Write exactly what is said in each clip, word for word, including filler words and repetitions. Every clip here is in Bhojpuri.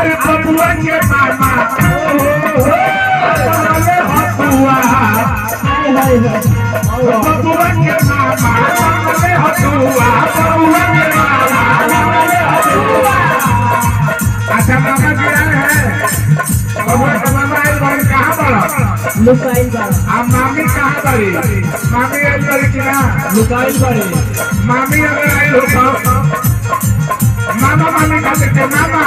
अरे बबुआ के मामा बनले हतुआ बबुआ के मामा बनले हतुआ बबुआ के मामा बनले हतुआ। अच्छा मामा जी आए हैं बबुआ का मामा आए बड़ी कहाँ बड़ा लुकाई बाड़ी। आप मामी कहाँ बड़ी मामी आई बड़ी कि ना लुकाई बाड़ी। मामी अगर आई हो तो मामा मामी का देखते मामा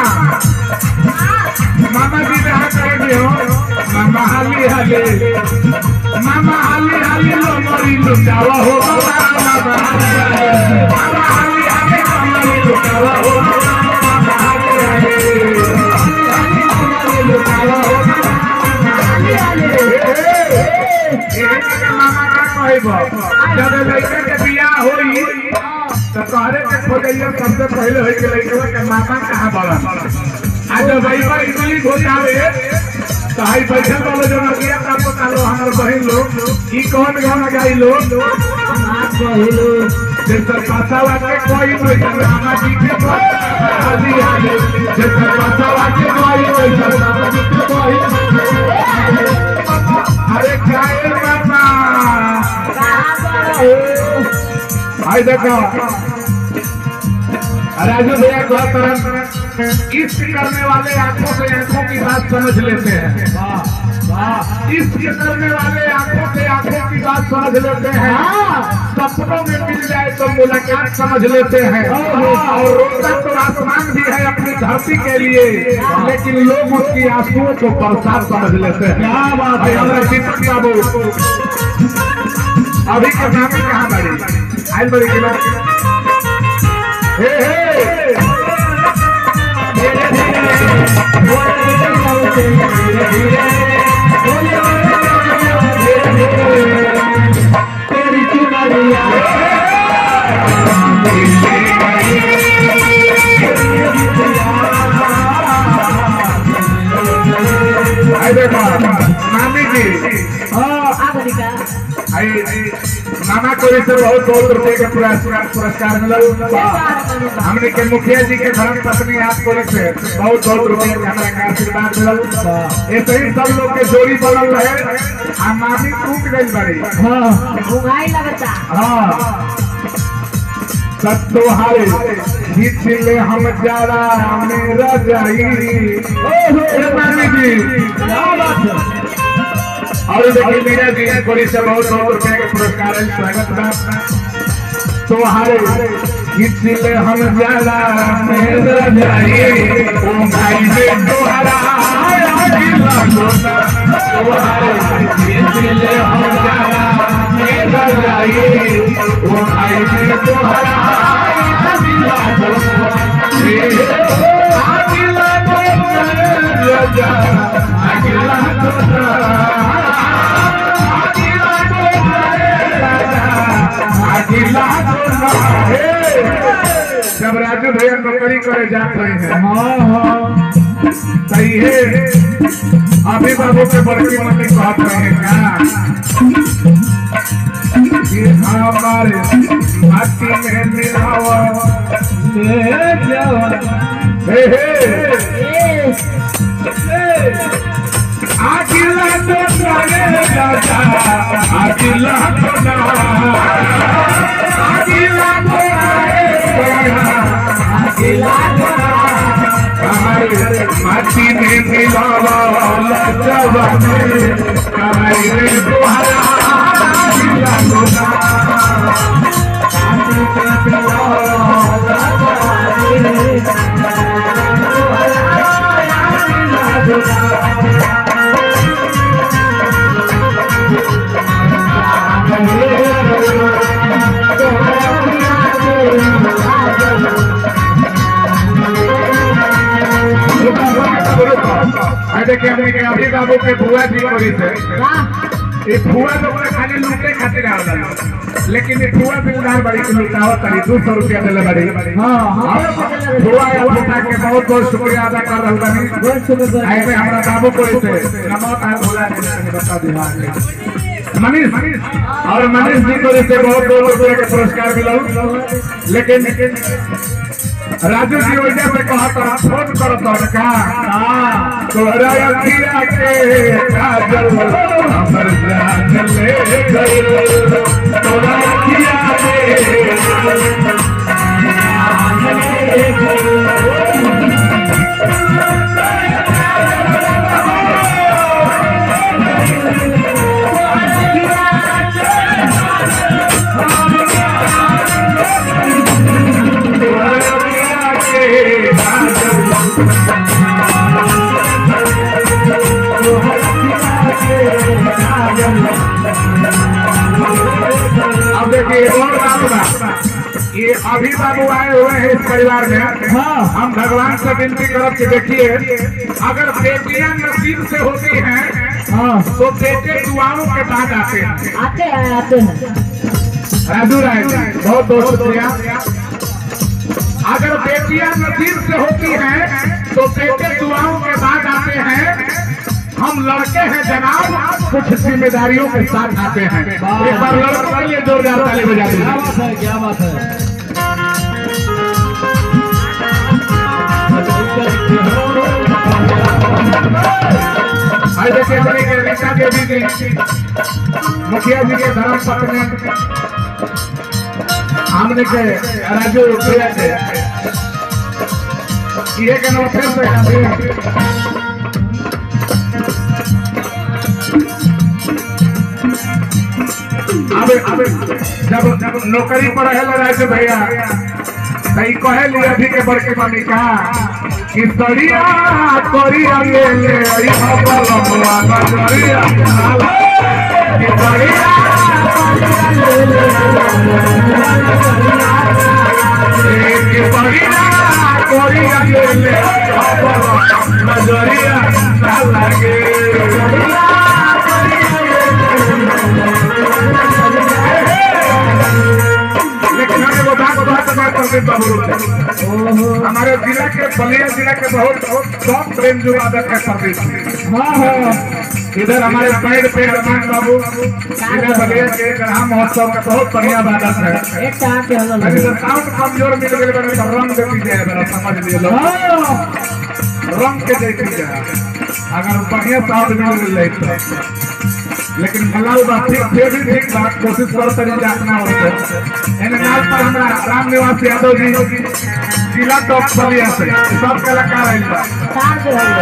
मामा जी जहाँ करेंगे हो मामा हाली हाली मामा हाली हाली लो मोरी लुटावा हो मामा हाली मामा हाली हाली मोरी लुटावा हो मामा हाली हाली लुटावा हो हाली हाली। मामा का कहबो जब लड़का के बियाह होई तो तोहरे के खोजइया सबसे पहले होई के लड़का के मामा कहाँ बड़ा आज भाई भाई इमली घोटावे तो हाई बैठल वाले जो नदिया का पता लो हमार बहन लोग ई कौन गाना गाई लो आप कहलो जैसे पासावा के कोई बैठल मामा जी के हाली हाली जैसे पासावा के कोई बैठल मामा जी के कोई अरे काय मामा आई देखो राजू भैया को तरह इश्क करने वाले आंखों से आंखों की बात समझ लेते हैं। इश्क करने वाले आंखों से आंखों की बात समझ लेते हैं। सपनों में मिल जाए तो मुलाकात समझ लेते हैं। और रोता तो आसमान भी है अपनी धरती के लिए लेकिन लोग उसकी आंसुओं को बरसात समझ लेते हैं। क्या बात है हमारे दीपक बाबू अभी के नामी कहाँ बड़ी आई बड़ी की बात हे हे धीरे धीरे तेरी चुनरिया मामी जी मामा को से बहुत बहुत रुपए के पुरस्कार मिला। हमने के मुखिया जी के धर्म पत्नी आपको से बहुत बहुत रुपए के हमारे का आशीर्वाद मिला। ऐसे ही सब लोग के जोड़ी बनल रहे आ मामी टूट गई बड़ी हां घुमाई लगता हां सब तुम्हारे ले हम जारा मेरा जाई ओ मामी जी क्या बात है। और देखिए मीरा जी कोई से बहुत बहुत रुपए के पुरस्कार है स्वागत बा तुम्हारे ले हम जाला मेरा जाई ओ भाई से तोहरा गिला गोना तुम्हारे ले हम जाला मेरा जाई ओ भाई से तोहरा गिला गोना गिला गोना गिला गोना जब राजू भैया नौकरी करे जात रहे हैं सही है अभी बाबू के बड़की मम्मी कहत रहे हैं क्या कि हमारे माटी में मिलावा ले जाओ हे हे आगिला तो करे राजा आगिला तो ना आगिला तो आगिला तो हमारे माटी में मिलावा जवानी हमारे तुम्हारा आगिला तो ना माटी में मिलावा देखिए हमने के अभी बाबू के बुआ जी कोई से ये बुआ तो खाली लूटे खातिर आवला लेकिन ये बुआ भी उधार बड़ी की लुटावा करी दो सौ रुपया देले बड़ी हां बुआ या बेटा के बहुत बहुत शुक्रिया अदा कर रहल बानी बहुत शुक्रिया आए में हमरा बाबू कोई से नमो आ भोला ने बता दिया मनीष और मनीष जी को से बहुत बहुत रुपए के पुरस्कार मिला लेकिन राजू जी वजह से कहा था फोन करो तो का तोरा अखिया के काजल हमर काजल ले गइल तोरा अखिया के अब देखिए और बात बा ये अभी बाबू आए हुए हैं इस परिवार में। हाँ। हम भगवान से विनती करब कि देखिए अगर बेटियां नसीब से होती हैं हाँ। तो बेटे दुआओं के बाद आते हैं आते हैं आते हैं राजू राय बहुत बहुत शुक्रिया। अगर बेटियां नसीब से होती हैं तो बेटे दुआओं के बाद आते हैं। हम लड़के हैं जनाब कुछ जिम्मेदारियों के साथ आते हैं। एक बार लड़कों के लिए जोरदार ताली बजा दीजिए। क्या बात है क्या बात है आज देखिए अपने के रीता देवी जी मुखिया जी के धर्म पत्नी हमने के राजू भैया के ये के नौ फिर से अब अब जब जब नौकरी पर है राजू भैया सही कहे लिए अभी के बड़के मम्मी कहा कि सड़िया तोरिया ले ले आई बाबा लम्बा सड़िया कि सड़िया ले ले कि सड़िया तोरिया ले ले बाबा नजरिया ना लगे लेकिन हमें वो बात बात बात करते बाबू हमारे जिला के बलिया जिला के बहुत बहुत टॉप प्रेम जो वादक है प्रदेश हाँ हाँ इधर हमारे साइड पे रमान बाबू जिला बलिया के ग्राम महोत्सव का बहुत बढ़िया वादक है एक टाइम पे हम लोग इधर साउंड कमजोर मिल गए बने तो रंग दे दीजिए मेरा समझ लिए लोग रंग के दे दीजिए अगर बढ़िया साउंड मिल गई तो लेकिन भला बात ठीक फिर भी ठीक बात कोशिश करते हैं जातना होते इन नाल पर हमरा राम निवास यादव जी जिला टॉप बलिया से सब कलाकार आइल बा चार जो है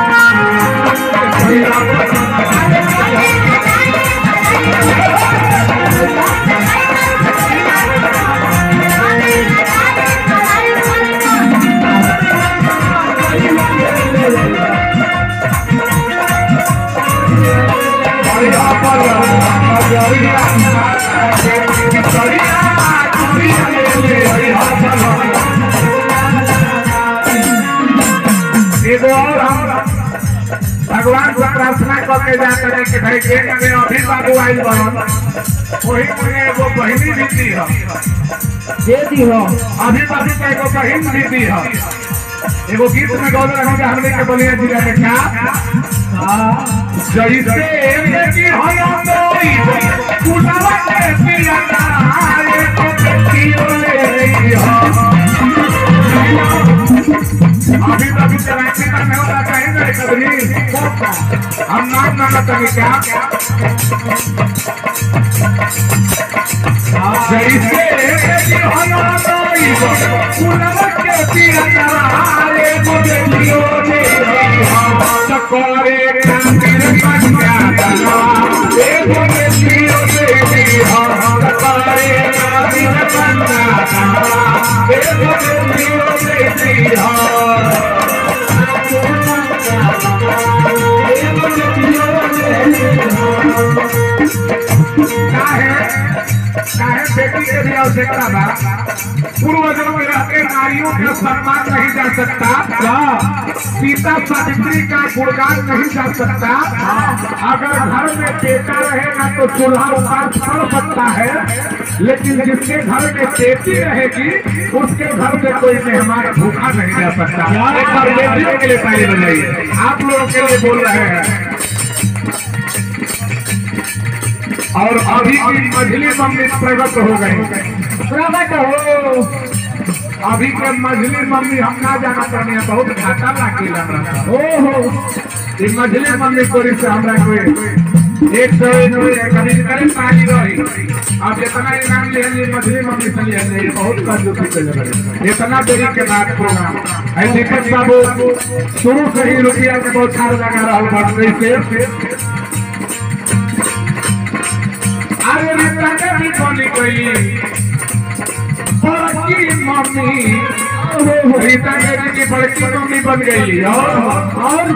और हम भगवान को प्रार्थना करके जाते हैं कि भाई एक में अभी बाबू आइल बहन वही में एगो बहिनी भी दी है दे दी हो अभी अभी तो एगो बहिन भी दी है एगो गीत में गौर रहेंगे हमने के बलिया जिला में क्या जैसे बेटी होया मोई कुलावा के पिया आए तो बेटी ले हो अभी अभी चलाची का मैं होता कहीं ना कभी हम नाम ना बताएं क्या जैसे बेटी होया मोई कुलावा के पिया आए तो बेटी ले हो चकोरे कांतिर पंजा दला एगो बेटियों बेटी हो चकोरे कांतिर पंजा दला एगो बेटियों बेटी हो बेटी के भी आवश्यकता बा पूर्वजों में रहते नारियों का सम्मान नहीं जा सकता सीता सावित्री का गुणगान नहीं जा सकता अगर घर में बेटा रहेगा तो चूल्हा उपास कर सकता है लेकिन जिसके घर में बेटी रहेगी उसके घर में कोई मेहमान भूखा नहीं जा सकता एक बार बेटियों के लिए ताली बजाइए आप लोगों के लिए बोल रहे हैं और अभी की मझली मम्मी प्रगट हो गई प्रगट हो अभी के मझली मम्मी हम ना जाना चाहते बहुत घाटा लागी लग रहा ओहो ये मझली मम्मी कोरी से हमरा कोई एक सौ कभी करे पानी रही अब इतना इनाम ले लिए मझली मम्मी से ले लिए बहुत कंजूसी कर रहे इतना देरी के बाद प्रोग्राम है दीपक बाबू शुरू से ही रुपया के बहुत छाड़ लगा रहा हूँ बढ़ते से अरे रिश्ता के भी खोली गई बड़की मम्मी रीता देवी की बड़की मम्मी बन गई और और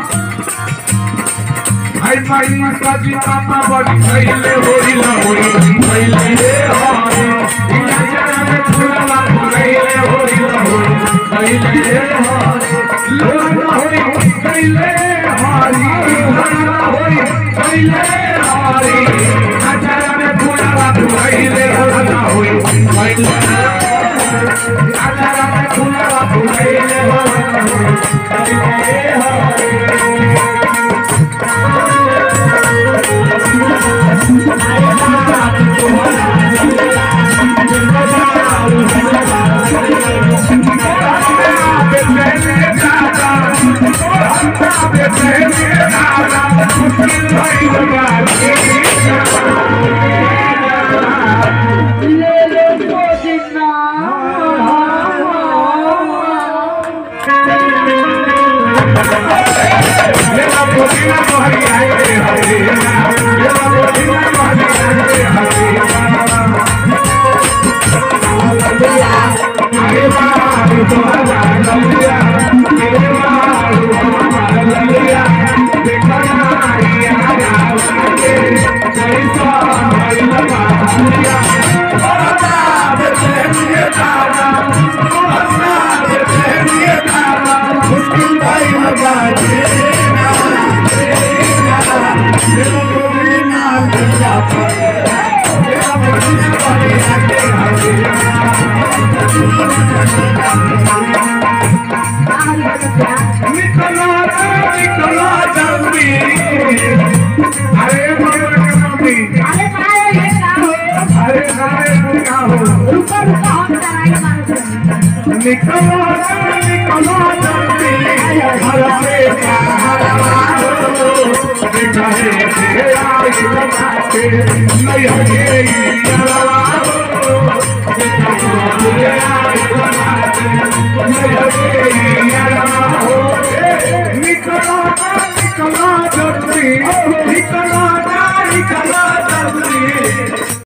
हाय माई साजी पापा बड़ी खैले होई ना होई खैले हाय इना जरा में फुलवा खैले होई ना होई खैले हाय लोना होई खैले हाय लोना होई खैले हाय जरा में फुलवा खैले होई ना होई खैले आजा में फुलवा खैले होई ना होई खैले हाय निकलो निकलो जल्दी घर से बाहर दिखाए दे आई लगा के नहीं है